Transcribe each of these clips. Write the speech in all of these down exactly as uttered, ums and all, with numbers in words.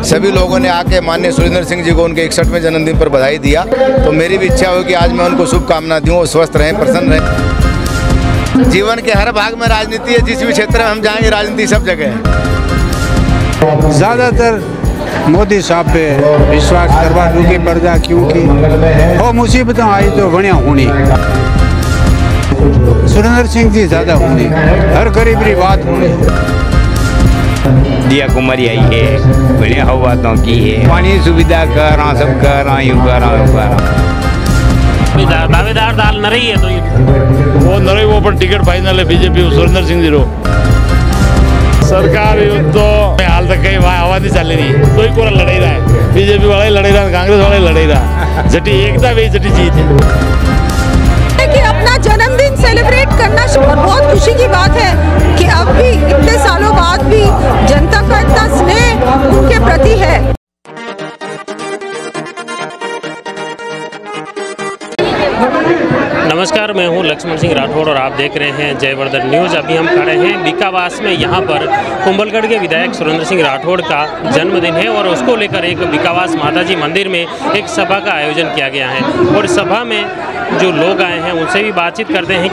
सभी लोगों ने आके माननीय सुरेंद्र सिंह जी को उनके इकसठवें जन्मदिन पर बधाई दिया। तो मेरी भी इच्छा हो कि आज मैं उनको शुभकामना दूँ, स्वस्थ रहें, प्रसन्न रहें। जीवन के हर भाग में राजनीति है, जिस भी क्षेत्र में हम जाएंगे राजनीति सब जगह है। ज़्यादातर मोदी साहब पे विश्वास करवा दूंगी प्रजा, क्योंकि वो मुसीबत आई तो बढ़िया होनी, सुरेंद्र सिंह जी ज़्यादा होनी, हर गरीब की बात होनी। दिया कुमारी आई है, बढ़िया हो बातों की है, पानी सुविधा कर रहा, सब कर रहा, यूँ कर रहा, यूँ कर रहा। दावेदार दाल न रही है तो ये वो न रही, वो पर टिकट फाइनल है बीजेपी सुरेंद्र सिंह जी रो सरकार तो हाल तक कहीं वहाँ हवा नहीं चल रही, तो ही पूरा लड़ाई रहा है, बीजेपी वाला ही लड़ाई रहा, कांग्रेस वाला ही लड़ाई रहा, जटी एकता भी जटी जीत है। कि अपना जन्मदिन सेलिब्रेट करना और बहुत खुशी की बात है कि अब भी इतने सालों बाद भी जनता का इतना स्नेह उनके प्रति है। नमस्कार, मैं हूं लक्ष्मण सिंह राठौड़ और आप देख रहे हैं जयवर्धन न्यूज़। अभी हम खड़े हैं बीकावास में। यहां पर कुंभलगढ़ के विधायक सुरेंद्र सिंह राठौड़ का जन्मदिन है और उसको लेकर एक बीकावास माताजी मंदिर में एक सभा का आयोजन किया गया है और सभा में जो लोग आए हैं उनसे भी बातचीत करते हैं।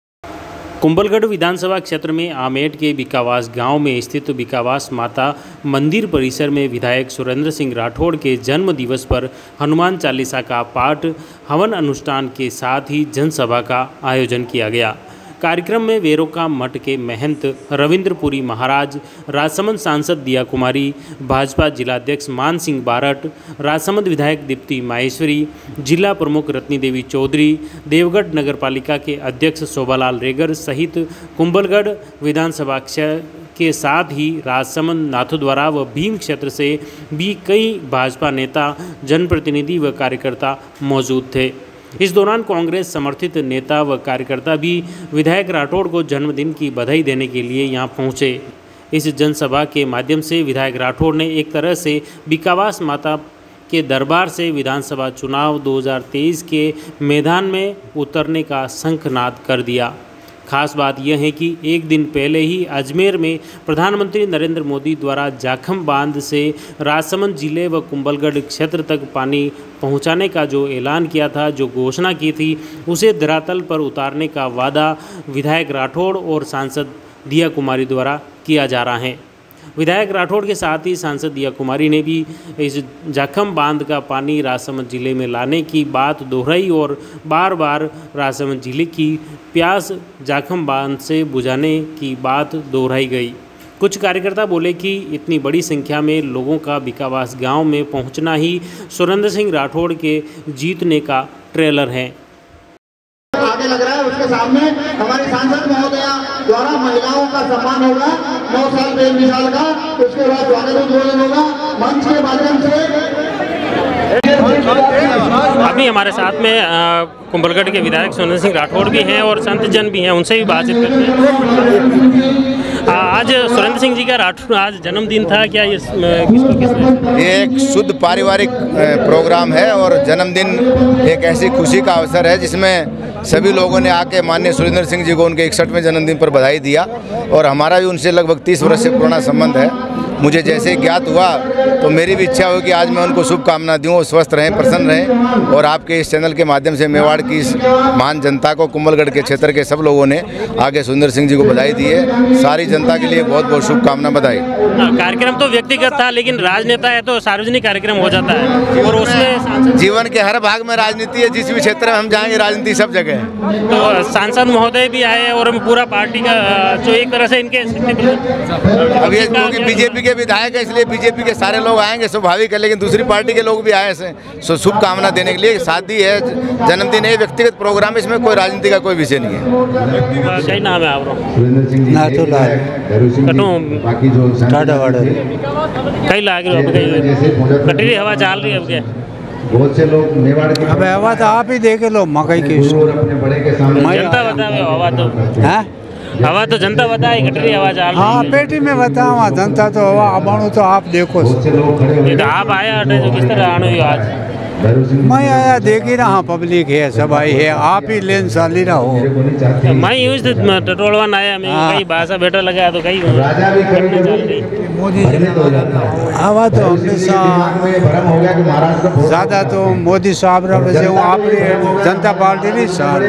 कुंभलगढ़ विधानसभा क्षेत्र में आमेट के बीकावास गांव में स्थित बीकावास माता मंदिर परिसर में विधायक सुरेंद्र सिंह राठौड़ के जन्म दिवस पर हनुमान चालीसा का पाठ, हवन अनुष्ठान के साथ ही जनसभा का आयोजन किया गया। कार्यक्रम में वेरोका मठ के महंत रविंद्रपुरी महाराज, राजसमंद सांसद दिया कुमारी, भाजपा जिलाध्यक्ष मान सिंह बारट, राजसमंद विधायक दीप्ति माहेश्वरी, जिला प्रमुख रत्नी देवी चौधरी, देवगढ़ नगरपालिका के अध्यक्ष शोभालाल रेगर सहित कुंभलगढ़ विधानसभा क्षेत्र के साथ ही राजसमंद, नाथद्वारा व भीम क्षेत्र से भी कई भाजपा नेता, जनप्रतिनिधि व कार्यकर्ता मौजूद थे। इस दौरान कांग्रेस समर्थित नेता व कार्यकर्ता भी विधायक राठौड़ को जन्मदिन की बधाई देने के लिए यहां पहुंचे। इस जनसभा के माध्यम से विधायक राठौड़ ने एक तरह से बीकावास माता के दरबार से विधानसभा चुनाव दो हज़ार तेईस के मैदान में उतरने का शंखनाद कर दिया। खास बात यह है कि एक दिन पहले ही अजमेर में प्रधानमंत्री नरेंद्र मोदी द्वारा जाखम बांध से राजसमंद जिले व कुंभलगढ़ क्षेत्र तक पानी पहुंचाने का जो ऐलान किया था, जो घोषणा की थी, उसे धरातल पर उतारने का वादा विधायक राठौड़ और सांसद दिया कुमारी द्वारा किया जा रहा है। विधायक राठौड़ के साथ ही सांसद दिया कुमारी ने भी इस जाखम बांध का पानी राजसमंद जिले में लाने की बात दोहराई और बार बार राजसमंद जिले की प्यास जाखम बांध से बुझाने की बात दोहराई गई। कुछ कार्यकर्ता बोले कि इतनी बड़ी संख्या में लोगों का बीकावास गांव में पहुंचना ही सुरेंद्र सिंह राठौड़ के जीतने का ट्रेलर है। आगे लग रहा है, उसके सामने हमारे सांसद महोदया द्वारा महिलाओं का सम्मान होगा, नौ साल से बीस साल का, उसके बाद स्वागत उद्बोधन होगा मंच के माध्यम से। अभी हमारे साथ में कुंभलगढ़ के विधायक सुरेंद्र सिंह राठौड़ भी हैं और संत जन भी हैं, उनसे भी बातचीत करते हैं। आज सुरेंद्र सिंह जी का राठौड़ आज जन्मदिन था, क्या ये किसको किसने? ये एक शुद्ध पारिवारिक प्रोग्राम है और जन्मदिन एक ऐसी खुशी का अवसर है जिसमें सभी लोगों ने आके माननीय सुरेंद्र सिंह जी को उनके इकसठवें जन्मदिन पर बधाई दिया और हमारा भी उनसे लगभग तीस वर्ष से पुराना संबंध है। मुझे जैसे ज्ञात हुआ तो मेरी भी इच्छा हो कि आज मैं उनको शुभकामना दूँ, स्वस्थ रहें, प्रसन्न रहें। और आपके इस चैनल के माध्यम से मेवाड़ की इस महान जनता को, कुंभलगढ़ के क्षेत्र के सब लोगों ने आगे सुरेंद्र सिंह जी को बधाई दी है। सारी जनता के लिए बहुत बहुत शुभकामना, बधाई। कार्यक्रम तो व्यक्तिगत था, लेकिन राजनेता है तो सार्वजनिक कार्यक्रम हो जाता है और उसमें जीवन के हर भाग में राजनीति है, जिस भी क्षेत्र में हम जाएंगे राजनीति सब जगह है। तो सांसद महोदय भी आए और पूरा पार्टी का जो एक तरह से इनके अब ये क्योंकि बीजेपी के विधायक है इसलिए बीजेपी के सारे लोग आएंगे, स्वाभाविक है, लेकिन दूसरी पार्टी के लोग भी आए हैं शुभकामना देने के लिए। शादी है, जन्मदिन है, व्यक्तिगत प्रोग्राम, इसमें कोई राजनीति का कोई विषय नहीं है। क्या नाम है आपका? कई लाग रही है, कटरी हवा चल रही है अब क्या? बहुत से लोग मेवाड़ की अब हवा तो आप ही देख लो, मकई की जनता बतावे हवा तो है, हवा तो जनता बताए, कटरी हवा चल रही है। हाँ, पेटी में बताओ, जनता तो हवा अबाणु तो आप देखो। तो आप आया हटे जो किस तरह आने आज मैं आया देखी ना, हाँ पब्लिक है, सब आई है, आप ही लेन साली ना हो। तो मैं यूँ टटोलवान आया, मैं कहीं भाषा बेटा लगा तो कहीं मोदी हवा तो हमेशा ज़्यादा तो मोदी साहब वैसे आपने जनता पार्टी नहीं साथ।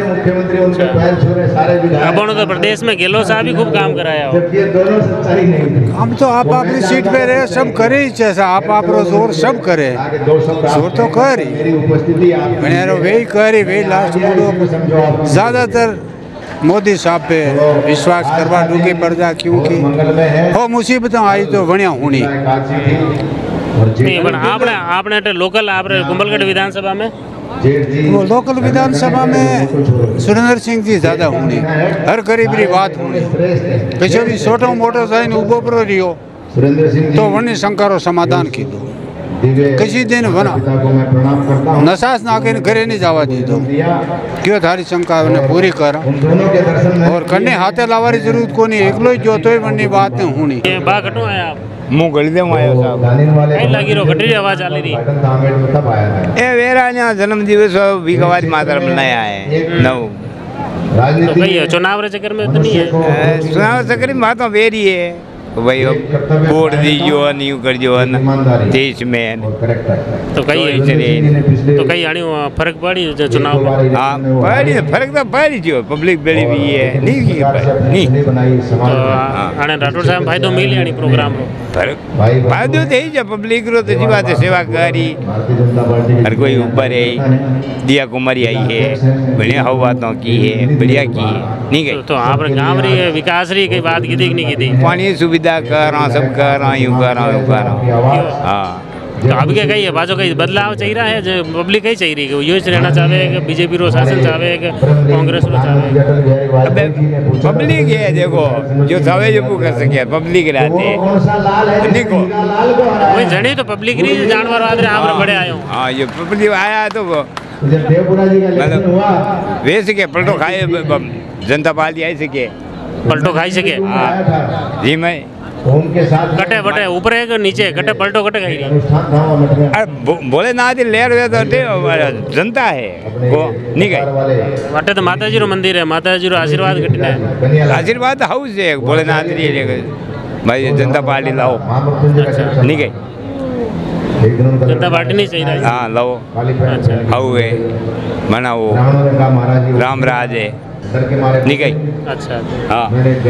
अब तो प्रदेश में गहलोत साहब भी खूब काम कराया हो। हम तो आप अपनी सीट पे रहे, सब करे ही जैसा आप आप जोर सब करे, जोर तो कर वही करे वही लास्ट बोलो। ज़्यादातर मोदी साहब पे विश्वास करवा डूंगी पड़ जा, क्योंकि हो मुसीबत आई तो बढ़िया होनी। नहीं पर आपने आपने लोकल आपने कुंभलगढ़ विधानसभा में वो लोकल विधानसभा में सुरेंद्र सिंह जी ज़्यादा होनी, हर गरीब की बात होनी, पीछे भी छोटो मोटो साइन उबो पर रियो तो वनी शंकरो समाधान की दो किसी दिन बना नसास नाके घरे नहीं जावा दी दो, क्यों थारी शंका ने पूरी कर और करने हाथे लावारी जरूरत को नहीं, एकलो ही जो तो बननी बात नहीं होनी। बा कटो आया आप मुँह गली दे आयो साहब, कहीं लगी रो घटी आवाज आ रही ए वेरा ने जन्म दिवस बीकावारी माता मनाया है नव। तो कहीं चुनाव रे चक्कर में तो नहीं है, चुनाव चक्कर में बात वेरी है भाई, वोट दीजियो नहीं कर जो देश में तो कहीं तो कहीं आनी फर्क पड़ी चुनाव में। हाँ पड़ी फर्क तो पड़ी जो पब्लिक बड़ी भी है नहीं की नहीं तो आने राठौड़ साहब भाई तो मिली आनी प्रोग्राम रो फर्क फायदो थे जो पब्लिक रो तो जी बात है सेवा करी, हर कोई ऊपर है, दिया कुमारी आई है, बढ़िया हो बातों की है, बढ़िया की है नहीं गई। तो आप गाँव रही विकास रही कई बात की थी नहीं की थी, पानी सुविधा कर रहा सब कर रहा यूँ कर रहा यूँ कर रहा। हाँ तो अब क्या कही है बाजू कहीं बदलाव चाहिए रहा है जो पब्लिक कहीं चाहिए रही है, यूँ रहना चाहे कि बीजेपी रो शासन चाहे कि कांग्रेस रो चाहे। अबे पब्लिक है देखो जो चाहे जो कर सके पब्लिक रहते देखो वही जने तो पब्लिक नहीं जानवर वाले आप बड़े आए हो। हाँ ये पब्लिक आया तो मतलब वैसे के पलटो खाए जनता पार्टी आई सके पलटो खाई सके जी मैं कटे बटे ऊपर है नीचे कटे पलटो कटे खाई अरे बो, बोले ना आदि लेर वे तो जनता है वो नहीं गए वटे तो माता जी रो मंदिर है, माता जी रो आशीर्वाद कटना है, आशीर्वाद हाउस है बोले ना आदि भाई जनता पार्टी लाओ नहीं गए, जनता पार्टी नहीं चाहिए। हाँ लाओ हाउ है मना वो रामराज है नहीं गई। अच्छा हाँ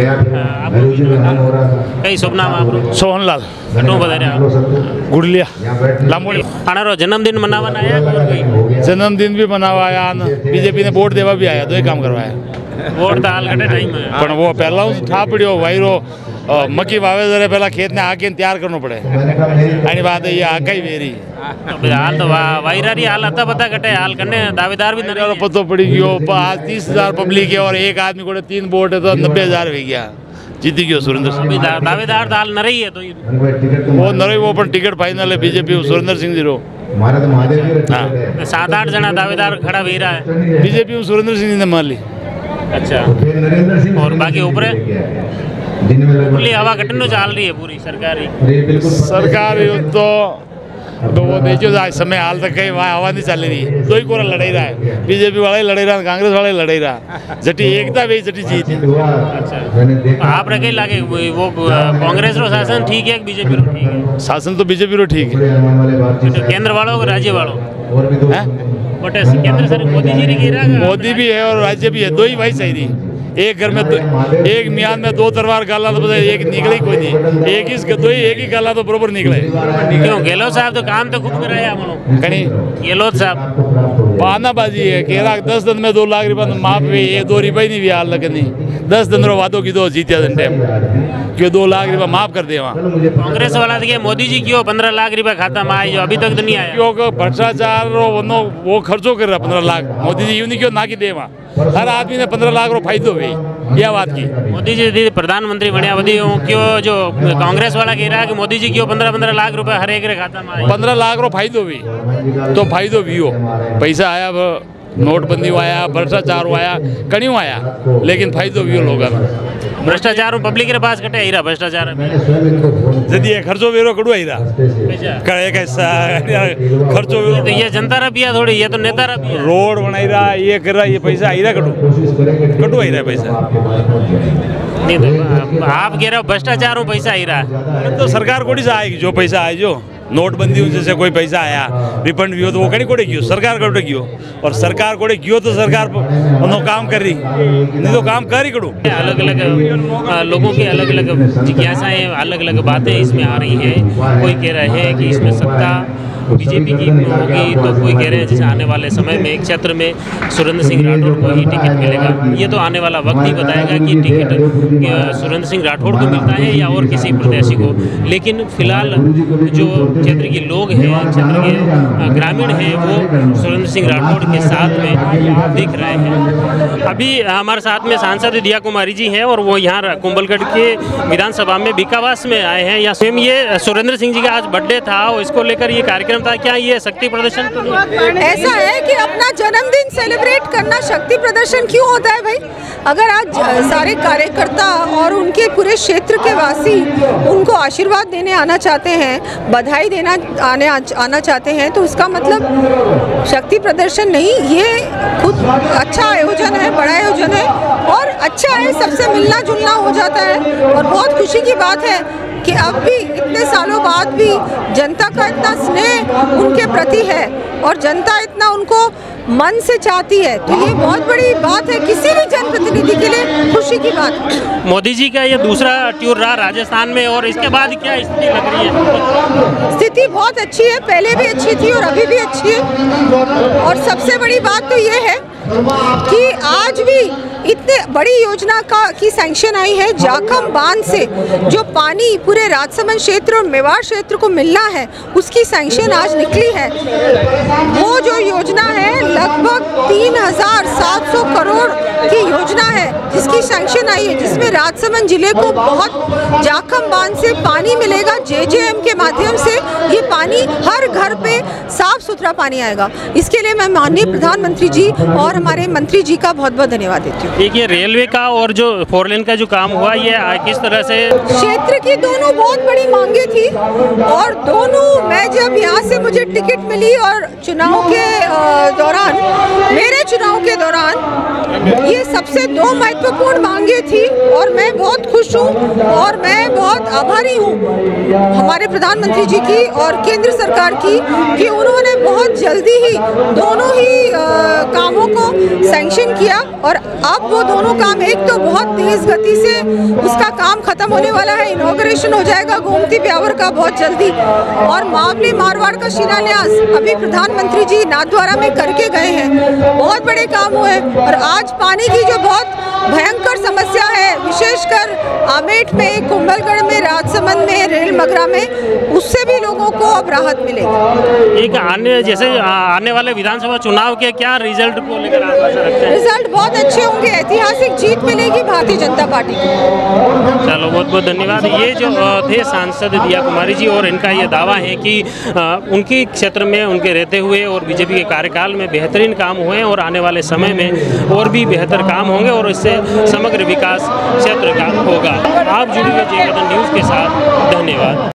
कई शुभ नाम आप सोहनलाल कटो बता रहे गुड़लिया लामोड़ी आना रो जन्मदिन मनावन आया और कोई जन्मदिन भी मनावा आया, बीजेपी ने वोट देवा भी आया, दो ही काम करवाया। वोट तो हाल कटे टाइम है पण वो पहला ठा पड़ो वायरो मक्की वावे जरे पहला खेत ने आके तैयार करना पड़े आणि बात ये आका ही वेरी हाल तो वायरारी हाल आता पता कटे हाल करने दावेदार भी नहीं पतो पड़ी गयो आज तीस हजार पब्लिक है और एक आदमी को तीन वोट है तो नब्बे हजार हो गया जीती गयो सुरेंद्र सिंह दावेदार तो हाल न रही है तो वो न रही वो टिकट फाइनल है बीजेपी सुरेंद्र सिंह जी रो सात आठ जना दावेदार खड़ा भी रहा है बीजेपी में सुरेंद्र सिंह जी ने मान ली। अच्छा और बाकी ऊपर खुली हवा कटनो चाल रही है पूरी सरकारी सरकार तो तो वो देखो आज समय हाल तक कहीं वहाँ हवा नहीं चल रही, दो ही कोरा लड़ाई रहा है, बीजेपी वाला ही लड़ाई रहा, कांग्रेस वाला ही लड़ाई रहा, जटी एकता भी जटी जीत। अच्छा आप रखे लागे वो कांग्रेस रो शासन ठीक है बीजेपी रो ठीक है? शासन तो बीजेपी रो ठीक है, केंद्र वालों को राज्य वालों बटे केंद्र सर मोदी जी ने मोदी भी है और राज्य भी है, दो ही भाई सही नहीं। एक घर में दो, एक मियान में दो तलवार गाला तो एक निकले कोई नहीं, एक ही दो ही एक ही गाला तो बरोबर निकले। क्यों गहलोत साहब तो काम तो खूब कराया मनो कहीं गहलोत साहब बहानाबाजी है कह रहा दस दिन में दो लाख रुपया माफ भी ये दो रुपये नहीं भी हाल लगनी, दस दिन रो वादों की दो जीतिया दिन टाइम क्यों दो लाख रुपया माफ कर दे वहाँ। कांग्रेस वाला देखिए मोदी जी क्यों पंद्रह लाख रुपया खाता में आई जो अभी तक तो नहीं आया, क्यों भ्रष्टाचार वो खर्चो कर रहा पंद्रह लाख, मोदी जी यूं नहीं क्यों ना की दे वहाँ, हर आदमी ने पंद्रह लाख रो फायदो हुई यह बात की। मोदी जी प्रधानमंत्री बढ़िया बदी क्यों जो कांग्रेस वाला कह रहा है कि मोदी जी क्यों पंद्रह पंद्रह लाख रुपए हर एक खाता में पंद्रह लाख रो फायदो हुई तो फायदो भी हो, पैसा आया नोटबंदी आया भ्रष्टाचार आया कणियों आया लेकिन फायदो भी हो लोगों भ्रष्टाचार पब्लिक के पास कटे हीरा भ्रष्टाचार जदी खर्चो वेरो कड़ू हीरा कड़े कैसा खर्चो वेरो तो ये जनता रा पिया थोड़ी, ये तो नेता रा पिया। रोड बनाई रहा, ये कर रहा, ये पैसा हीरा कटू कटू हीरा पैसा नहीं तो आप कह रहे हो भ्रष्टाचार में पैसा हीरा तो सरकार कोड़ी से आएगी जो पैसा आए जो नोटबंदी हो जैसे कोई पैसा आया रिफंड भी हो तो वो कहीं कोड़े क्यों सरकार कोड़े क्यों और सरकार कोड़े क्यों तो सरकार उन्होंने काम कर रही नहीं तो काम कर ही करूँ। अलग अलग लोगों की अलग अलग जिज्ञासाएं अलग अलग बातें इसमें आ रही हैं। कोई कह रहे हैं कि इसमें सत्ता बीजेपी की होगी, तो कोई कह रहे हैं जैसे आने वाले समय में एक क्षेत्र में सुरेंद्र सिंह राठौड़ को ही टिकट मिलेगा। ये तो आने वाला वक्त ही बताएगा कि टिकट सुरेंद्र सिंह राठौड़ को मिलता है या और किसी प्रत्याशी को। लेकिन फिलहाल जो क्षेत्र के लोग हैं, क्षेत्र के ग्रामीण हैं, वो सुरेंद्र सिंह राठौड़ के साथ में दिख रहे हैं। अभी हमारे साथ में सांसद दिया कुमारी जी हैं और वो यहाँ कुंभलगढ़ के विधानसभा में बीकावास में आए हैं। या स्वयं ये सुरेंद्र सिंह जी का आज बर्थडे था और इसको लेकर ये कार्यक्रम था। क्या ये शक्ति प्रदर्शन तो नहीं? ऐसा है कि अपना जन्मदिन सेलिब्रेट करना शक्ति प्रदर्शन क्यों होता है भाई? अगर आज सारे कार्यकर्ता और उनके पूरे क्षेत्र के वासी उनको आशीर्वाद देने आना चाहते हैं, बधाई देना आने आना चाहते हैं, तो उसका मतलब शक्ति प्रदर्शन नहीं, ये खुद अच्छा आयोजन है, बड़ा आयोजन है और अच्छा है, सबसे मिलना जुलना हो जाता है। और बहुत खुशी की बात है कि अब भी इतने सालों बाद भी जनता का इतना स्नेह उनके प्रति है और जनता इतना उनको मन से चाहती है, तो ये बहुत बड़ी बात है किसी भी जनप्रतिनिधि के लिए, खुशी की बात है। मोदी जी का ये दूसरा टूर रहा राजस्थान में और इसके बाद क्या स्थिति लग रही है? स्थिति बहुत अच्छी है, पहले भी अच्छी थी और अभी भी अच्छी है। और सबसे बड़ी बात तो ये है कि आज भी इतने बड़ी योजना का की सैंक्शन आई है। जाखम बांध से जो पानी पूरे राजसमंद क्षेत्र और मेवाड़ क्षेत्र को मिलना है, उसकी सैंक्शन आज निकली है। वो जो योजना है लगभग तीन हजार सात सौ करोड़ की योजना है जिसकी सैंक्शन आई है, जिसमें राजसमंद जिले को बहुत जाखम बांध से पानी मिलेगा। जे जे एम के माध्यम से ये पानी हर घर पे साफ सुथरा पानी आएगा। इसके लिए मैं माननीय प्रधानमंत्री जी और हमारे मंत्री जी का बहुत बहुत धन्यवाद देती हूँ। एक ये रेलवे का और जो फोर लेन का जो काम हुआ, ये किस तरह से क्षेत्र की दोनों बहुत बड़ी मांगे थी और दोनों, मैं जब यहाँ से मुझे टिकट मिली और चुनाव के दौरान, मेरे चुनाव के दौरान ये सबसे दो महत्वपूर्ण मांगे थी और मैं बहुत खुश हूँ और मैं बहुत आभारी हूँ हमारे प्रधानमंत्री जी की और केंद्र सरकार की कि उन्होंने बहुत जल्दी ही दोनों ही आ, कामों को सैंक्शन किया और अब वो दोनों काम, एक तो बहुत तेज गति से उसका काम खत्म होने वाला है, इनॉग्रेशन हो जाएगा गोमती ब्यावर का बहुत जल्दी, और मावली मारवाड़ का शिलान्यास अभी प्रधानमंत्री जी नाथद्वारा में करके गए हैं। बहुत बड़े काम हुए और आज पानी की जो बहुत भयंकर समस्या है, विशेषकर आमेठ में, कुंभलगढ़ में, राजसमंद में, रेल मगरा में, उससे भी लोगों को अब राहत मिलेगी। एक आने जैसे आने वाले विधानसभा चुनाव के क्या रिजल्ट को लेकर आशा रखते हैं? रिजल्ट बहुत अच्छे होंगे, ऐतिहासिक जीत मिलेगी भारतीय जनता पार्टी को। चलो बहुत बहुत धन्यवाद। ये जो थे सांसद दिया कुमारी जी और इनका ये दावा है कि उनके क्षेत्र में उनके रहते हुए और बीजेपी के कार्यकाल में बेहतरीन काम हुए हैं और आने वाले समय में और भी बेहतर काम होंगे और इससे समग्र विकास क्षेत्र का होगा। आप जुड़े हुए जय वतन न्यूज़ के साथ, धन्यवाद।